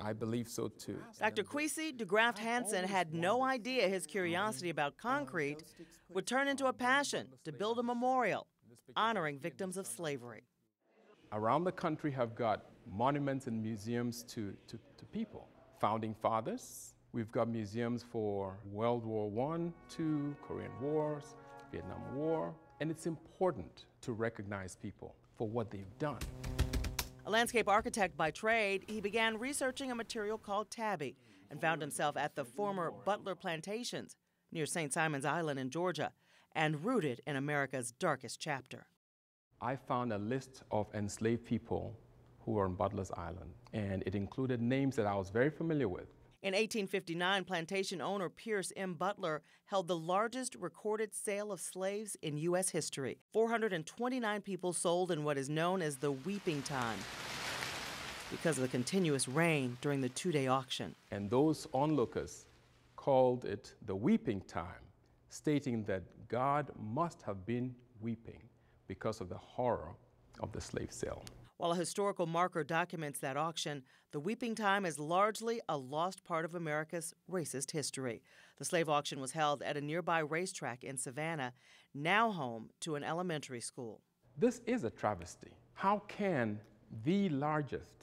I believe so too. Dr. Kwesi DeGraft Hansen had no idea his curiosity about concrete would turn into a passion to build a memorial honoring victims of slavery. Around the country have got monuments and museums to people. Founding fathers. We've got museums for World War I, II, Korean Wars, Vietnam War. And it's important to recognize people for what they've done. A landscape architect by trade, he began researching a material called tabby and found himself at the former Butler Plantations near St. Simon's Island in Georgia and rooted in America's darkest chapter. I found a list of enslaved people who were on Butler's Island, and it included names that I was very familiar with. In 1859, plantation owner Pierce M. Butler held the largest recorded sale of slaves in U.S. history. 429 people sold in what is known as the weeping time because of the continuous rain during the two-day auction. And those onlookers called it the weeping time, stating that God must have been weeping because of the horror of the slave sale. While a historical marker documents that auction, the weeping time is largely a lost part of America's racist history. The slave auction was held at a nearby racetrack in Savannah, now home to an elementary school. This is a travesty. How can the largest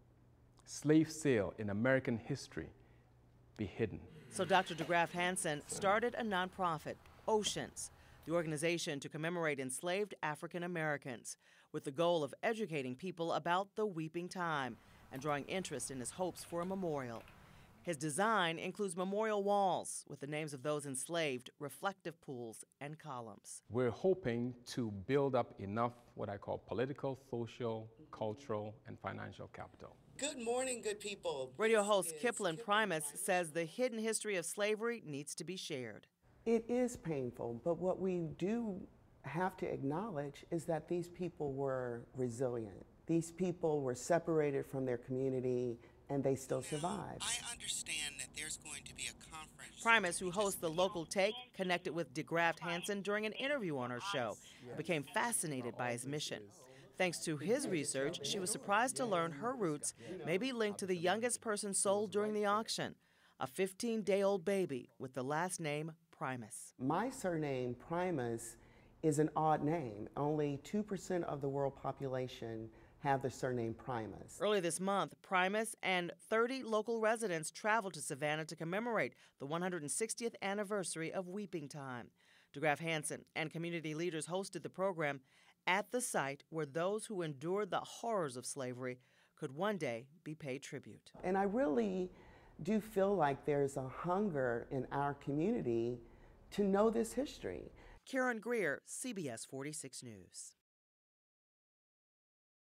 slave sale in American history be hidden? So Dr. DeGraft Hansen started a nonprofit, Oceans, the organization to commemorate enslaved African Americans, with the goal of educating people about the weeping time and drawing interest in his hopes for a memorial. His design includes memorial walls with the names of those enslaved, reflective pools, and columns. We're hoping to build up enough what I call political, social, cultural, and financial capital. Good morning, good people. Radio host Kipling Primus says the hidden history of slavery needs to be shared. It is painful, but what we do have to acknowledge is that these people were resilient. These people were separated from their community, and they still survived. I understand that there's going to be a conference. Primus, who hosts the Local Take, connected with DeGraft Hansen during an interview on her show and became fascinated by his mission. Thanks to his research, she was surprised to learn her roots may be linked to the youngest person sold during the auction, a 15-day-old baby with the last name Primus. My surname, Primus, is an odd name. Only 2% of the world population have the surname Primus. Early this month, Primus and 30 local residents traveled to Savannah to commemorate the 160th anniversary of Weeping Time. DeGraft Hansen and community leaders hosted the program at the site where those who endured the horrors of slavery could one day be paid tribute. And I really do feel like there's a hunger in our community to know this history. Karen Greer, CBS 46 News.